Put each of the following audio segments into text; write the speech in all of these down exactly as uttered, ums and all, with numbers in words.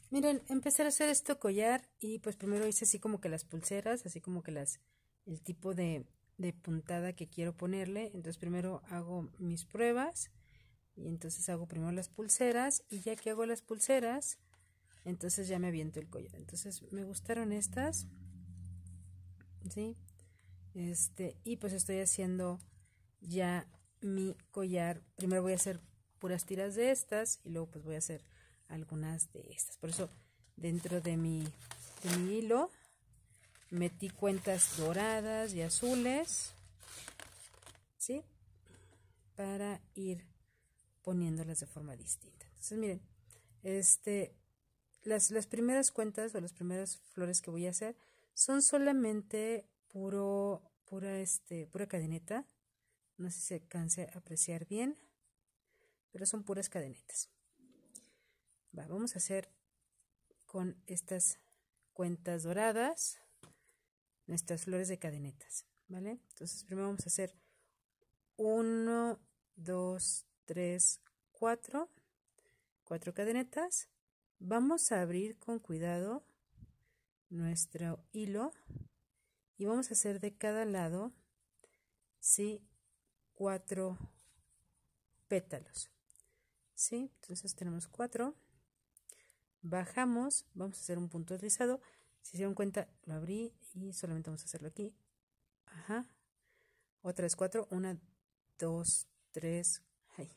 Miren, empecé a hacer este collar y pues primero hice así como que las pulseras, así como que las, el tipo de, de puntada que quiero ponerle. Entonces primero hago mis pruebas y entonces hago primero las pulseras y ya que hago las pulseras, entonces ya me aviento el collar. Entonces me gustaron estas, ¿sí? Este, y pues estoy haciendo ya mi collar. Primero voy a hacer puras tiras de estas y luego pues voy a hacer algunas de estas. Por eso dentro de mi, de mi hilo metí cuentas doradas y azules, ¿sí? Para ir poniéndolas de forma distinta. Entonces miren, este, las, las primeras cuentas o las primeras flores que voy a hacer son solamente puro, pura, este, pura cadeneta. No sé si se alcance a apreciar bien, pero son puras cadenetas. Va, vamos a hacer con estas cuentas doradas nuestras flores de cadenetas, ¿vale? Entonces primero vamos a hacer uno, dos, tres, cuatro, cuatro cadenetas. Vamos a abrir con cuidado nuestro hilo y vamos a hacer de cada lado, ¿sí? Cuatro pétalos, ¿sí? Entonces tenemos cuatro. Bajamos, vamos a hacer un punto deslizado. Si se dieron cuenta, lo abrí y solamente vamos a hacerlo aquí. Ajá. Otra vez cuatro. Una, dos, tres. Ay.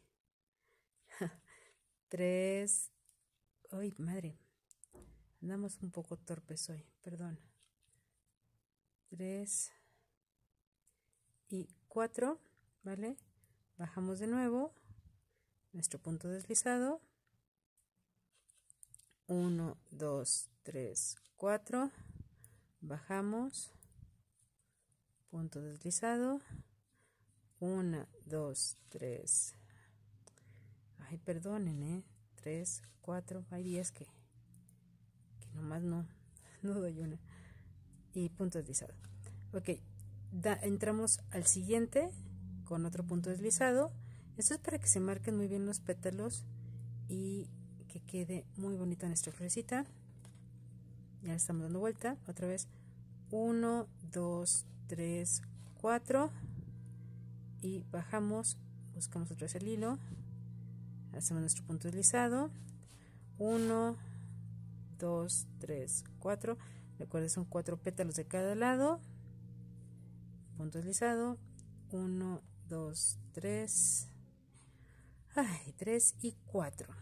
Tres. Ay, madre. Andamos un poco torpes hoy, perdón. Tres. Y cuatro, ¿vale? Bajamos de nuevo. Nuestro punto deslizado. Uno, dos, tres, cuatro. Bajamos. Punto deslizado. Una, dos, tres. Ay, perdonen, ¿eh? Tres, cuatro. Hay días que, que nomás no, no doy una. Y punto deslizado. Ok, da, entramos al siguiente con otro punto deslizado. Esto es para que se marquen muy bien los pétalos y que quede muy bonita nuestra florecita. Ya le estamos dando vuelta. Otra vez. Uno, dos, tres, cuatro. Y bajamos. Buscamos otra vez el hilo. Hacemos nuestro punto deslizado. uno, dos, tres, cuatro. Recuerden, son cuatro pétalos de cada lado. Punto deslizado. uno, dos, tres. Ay, tres y cuatro.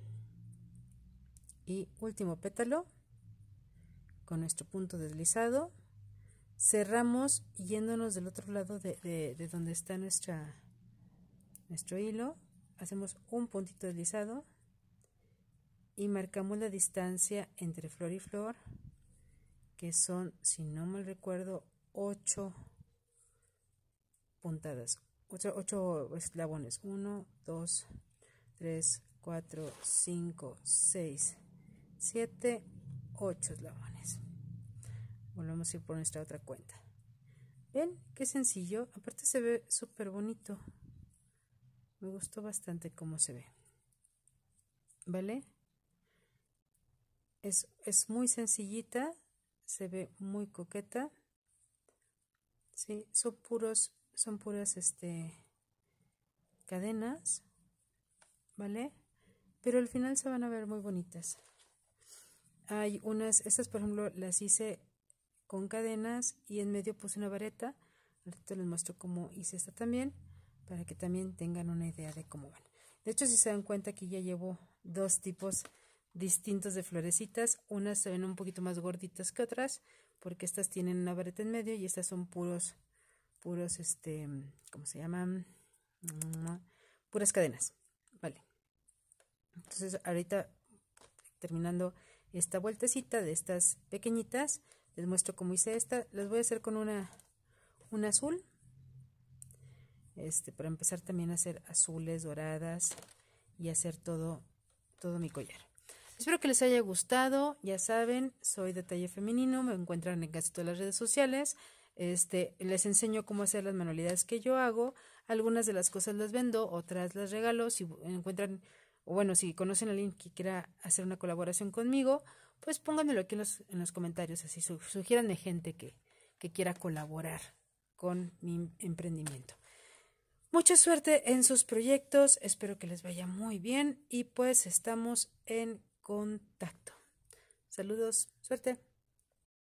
Y último pétalo. Con nuestro punto deslizado. Cerramos yéndonos del otro lado de, de, de donde está nuestra, nuestro hilo. Hacemos un puntito deslizado. Y marcamos la distancia entre flor y flor, que son, si no mal recuerdo, ocho puntadas, ocho, ocho eslabones. uno, dos, tres, cuatro, cinco, seis, siete, ocho eslabones. Volvemos a ir por nuestra otra cuenta. ¿Ven? Qué sencillo. Aparte se ve súper bonito. Me gustó bastante cómo se ve. ¿Vale? Es, es muy sencillita, se ve muy coqueta, ¿sí? Son puros, son puras este, cadenas, ¿vale? Pero al final se van a ver muy bonitas. Hay unas, estas por ejemplo las hice con cadenas y en medio puse una vareta. Ahorita les muestro cómo hice esta también, para que también tengan una idea de cómo van. De hecho, si se dan cuenta, aquí ya llevo dos tipos distintos de florecitas. Unas se ven un poquito más gorditas que otras, porque estas tienen una vareta en medio y estas son puros, puros, este, ¿cómo se llaman? Puras cadenas, vale. Entonces, ahorita terminando esta vueltecita de estas pequeñitas, les muestro cómo hice esta. Las voy a hacer con una, un azul. Este, para empezar también a hacer azules, doradas y hacer todo, todo mi collar. Espero que les haya gustado. Ya saben, soy de Taller Femenino, me encuentran en casi todas las redes sociales. Este, les enseño cómo hacer las manualidades que yo hago. Algunas de las cosas las vendo, otras las regalo. Si encuentran o bueno, si conocen a alguien que quiera hacer una colaboración conmigo, pues pónganmelo aquí en los, en los comentarios, así su, sugiéranme gente que, que quiera colaborar con mi emprendimiento. Mucha suerte en sus proyectos, espero que les vaya muy bien y pues estamos en contacto. Saludos, suerte.